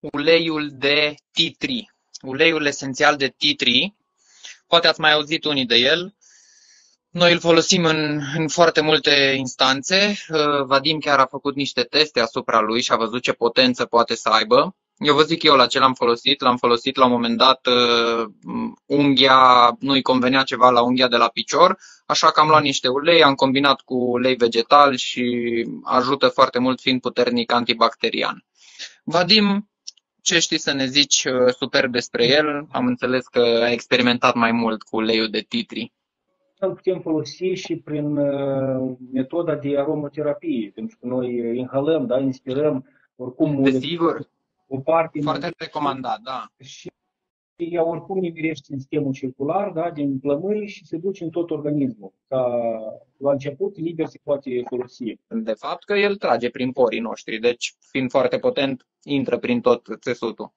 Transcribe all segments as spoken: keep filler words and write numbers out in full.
uleiul de tea tree, uleiul esențial de tea tree. Poate ați mai auzit unii de el. Noi îl folosim în, în foarte multe instanțe. Vadim chiar a făcut niște teste asupra lui și a văzut ce potență poate să aibă. Eu vă zic eu la ce l-am folosit. L-am folosit la un moment dat, unghia, nu-i convenea ceva la unghia de la picior, așa că am luat niște ulei, am combinat cu ulei vegetal și ajută foarte mult fiind puternic antibacterian. Vadim, ce știi să ne zici super despre el? Am înțeles că ai experimentat mai mult cu uleiul de tea tree. Îl putem folosi și prin uh, metoda de aromaterapie, pentru că noi inhalăm, da, inspirăm, oricum Desigur, o parte foarte recomandat, da. Și ea oricum nimerește în sistemul circular, da, din plămâni și se duce în tot organismul. Ca la început, liber se poate folosi. De fapt că el trage prin porii noștri, deci fiind foarte potent, intră prin tot țesutul.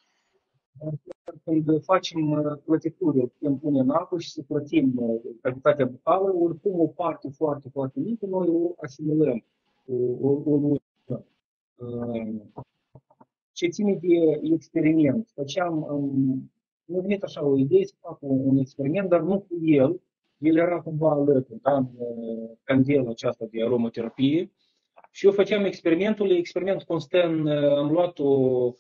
Când facem plătituri, o putem pune în apă și să plătim cavitatea bucală, oricum o parte foarte, foarte mică, noi o asimilăm. O, o, o, ce ține de experiment. Făceam, mi-a venit așa o idee să fac un, un experiment, dar nu cu el. El era cumva alături, da, în candela aceasta de aromaterapie. Și eu făceam experimentul. Experimentul constă în, am luat o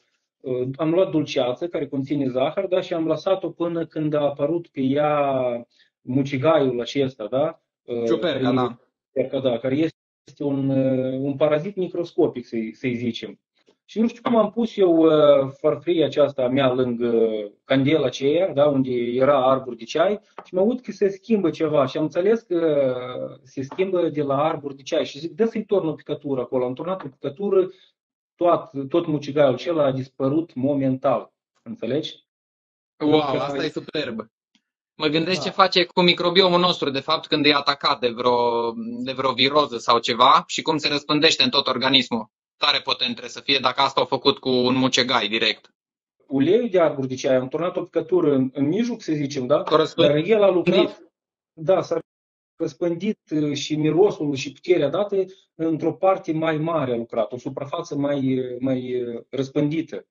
Am luat dulceață care conține zahăr, da, și am lăsat-o până când a apărut pe ea mucigaiul acesta, da? Ciuperca, da. Ciuperca, da, care este un, un parazit microscopic, să-i, să-i zicem. Și nu știu cum am pus eu farfuria aceasta a mea lângă candela aceea, da, unde era arbor de ceai, și mă aud că se schimbă ceva și am înțeles că se schimbă de la arbor de ceai și zic, dă să-i torn o picătură acolo. Am turnat o picătură, tot, tot mucigaiul acela a dispărut momental. Înțelegi? Wow, asta e superb. Mă gândesc da. Ce face cu microbiomul nostru, de fapt, când e atacat de vreo, de vreo viroză sau ceva și cum se răspândește în tot organismul. Tare potent trebuie să fie dacă asta au făcut cu un mucegai direct. Uleiul de arbor de ceai, am turnat o picătură în, în mijloc, să zicem, da? Dar el a lucrat, da, s-a răspândit și mirosul și puterea dată într-o parte mai mare a lucrat, o suprafață mai, mai răspândită.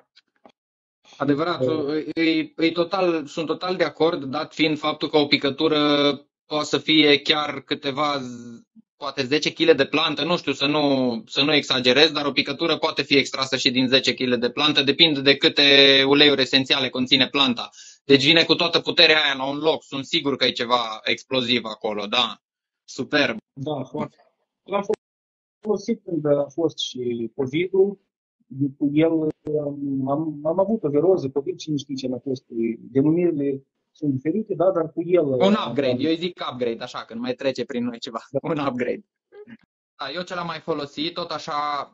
Adevărat, e, e total, sunt total de acord, dat fiind faptul că o picătură poate să fie chiar câteva, poate zece kilograme de plantă, nu știu, să nu, să nu exagerez, dar o picătură poate fi extrasă și din zece kilograme de plantă, depinde de câte uleiuri esențiale conține planta. Deci vine cu toată puterea aia la un loc, sunt sigur că e ceva exploziv acolo, da, superb. Da, foarte. L-am folosit când a fost și COVID-ul, cu el am, am avut o viroză, COVID, cine știe ce a fost, denumirile sunt diferite, da, dar cu el... Un upgrade, eu îi zic upgrade, așa, când mai trece prin noi ceva, da. Un upgrade. Da, eu ce l-am mai folosit, tot așa,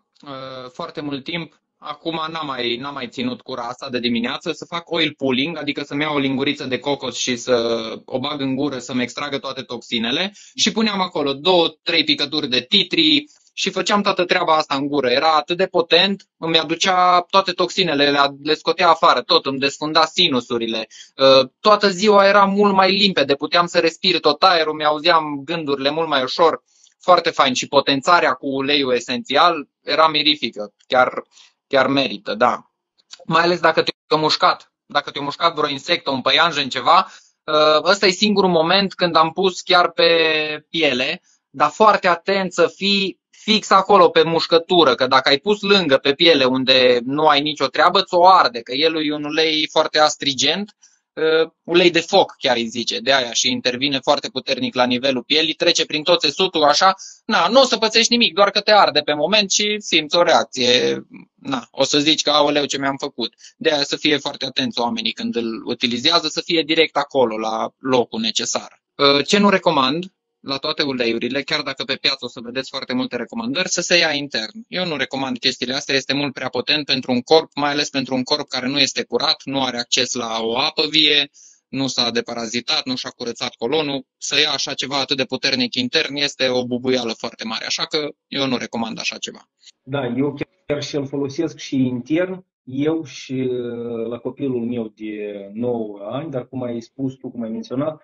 foarte mult timp, acum n-am mai, n-am mai ținut cura asta de dimineață, să fac oil pulling, adică să-mi iau o linguriță de cocos și să o bag în gură, să-mi extragă toate toxinele și puneam acolo două, trei picături de tea tree și făceam toată treaba asta în gură. Era atât de potent, îmi aducea toate toxinele, le, le scotea afară, tot, îmi desfunda sinusurile. Toată ziua era mult mai limpede, puteam să respir tot aerul, mi-auzeam gândurile mult mai ușor. Foarte fain și potențarea cu uleiul esențial era mirifică, chiar, chiar merită, da. Mai ales dacă te-a mușcat, dacă te-a mușcat vreo insectă, un păianjen, ceva, ăsta e singurul moment când am pus chiar pe piele, dar foarte atent să fii fix acolo pe mușcătură, că dacă ai pus lângă pe piele unde nu ai nicio treabă, ți-o arde, că el e un ulei foarte astringent, Uh, ulei de foc, chiar îi zice, de aia, și intervine foarte puternic la nivelul pielii, trece prin tot țesutul așa, na, nu o să pățești nimic, doar că te arde pe moment și simți o reacție, na, o să zici că aoleu ce mi-am făcut. De aia să fie foarte atenți oamenii când îl utilizează, să fie direct acolo, la locul necesar. Uh, ce nu recomand la toate uleiurile, chiar dacă pe piață o să vedeți foarte multe recomandări, să se ia intern. Eu nu recomand chestiile astea, este mult prea potent pentru un corp, mai ales pentru un corp care nu este curat, nu are acces la o apă vie, nu s-a deparazitat, nu și-a curățat colonul. Să ia așa ceva atât de puternic intern este o bubuială foarte mare, așa că eu nu recomand așa ceva. Da, eu chiar și îl folosesc și intern, eu și la copilul meu de nouă ani, dar cum ai spus tu, cum ai menționat,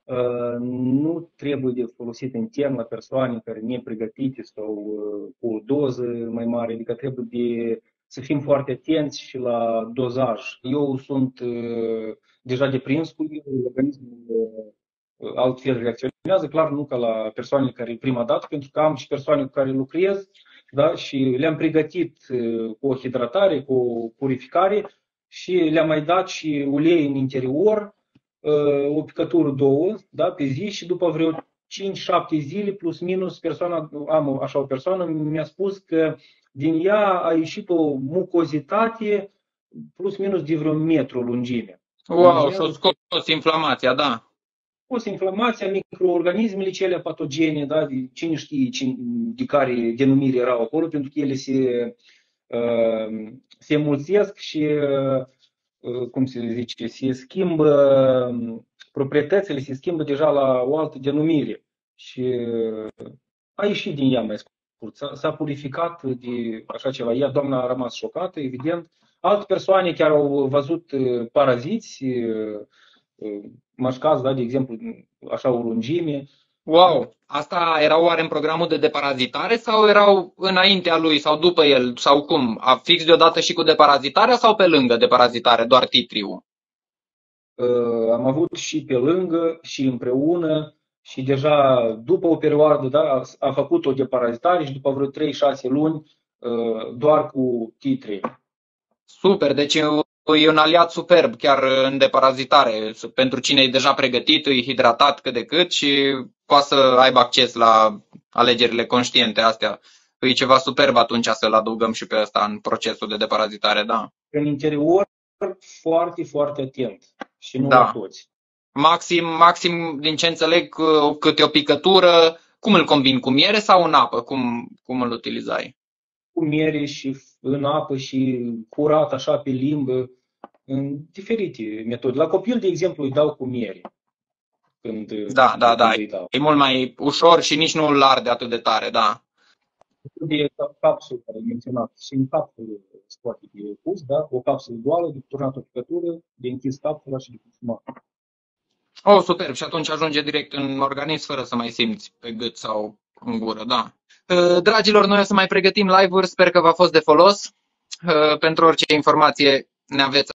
nu trebuie de folosit intern la persoane care nepregătite sau cu o doză mai mare, adică trebuie de să fim foarte atenți și la dozaj. Eu sunt uh, deja deprins cu el, organismul uh, altfel reacționează, clar nu ca la persoanele care e prima dată, pentru că am și persoane cu care lucrez, da, și le-am pregătit uh, cu o hidratare, cu o purificare și le-am mai dat și ulei în interior, uh, o picătură, două, da, pe zi și după vreo cinci șapte zile, plus minus, persoana, am așa o persoană, mi-a spus că din ea a ieșit o mucozitate plus minus de vreo metru lungime. Wow, și-o scos inflamația, da. Scos inflamația, microorganismele cele patogene, da, cine știe cine, de care denumiri erau acolo, pentru că ele se, uh, se mulțesc și, uh, cum se zice, se schimbă, proprietățile se schimbă deja la o altă denumire. Și a ieșit din ea mai scurt. S-a, s-a purificat de așa ceva. Ea, doamna, a rămas șocată, evident. Alte persoane chiar au văzut paraziți, mașcați, da, de exemplu, așa o lungime. Wow! Asta erau oare în programul de deparazitare sau erau înaintea lui sau după el sau cum? A fix deodată și cu deparazitarea sau pe lângă deparazitare, doar titriu? Uh, am avut și pe lângă și împreună și deja după o perioadă, da, a, a făcut o deparazitare și după vreo trei șase luni uh, doar cu titri. Super, deci e un aliat superb chiar în deparazitare. Pentru cine e deja pregătit, e hidratat cât de cât și poate să aibă acces la alegerile conștiente astea. E ceva superb atunci să-l adăugăm și pe ăsta în procesul de deparazitare, da. În interior, foarte, foarte atent și nu Da. la toți. Maxim, maxim, din ce înțeleg, câte o picătură, cum îl combini, cu miere sau în apă? Cum, cum îl utilizai? Cu miere și în apă și curat așa pe limbă, în diferite metode. La copil, de exemplu, îi dau cu miere. Când, Da, da, da. îi dau. E mult mai ușor și nici nu îl arde atât de tare, da. De capsulă care am menționat, și în capsulă poate fi pus, da? O capsulă goală, de turnat o picătură, de închis capsula și de consumat. Oh, superb. Și atunci ajunge direct în organism fără să mai simți pe gât sau în gură, da. Dragilor, noi o să mai pregătim live-uri, sper că v-a fost de folos. Pentru orice informație ne aveți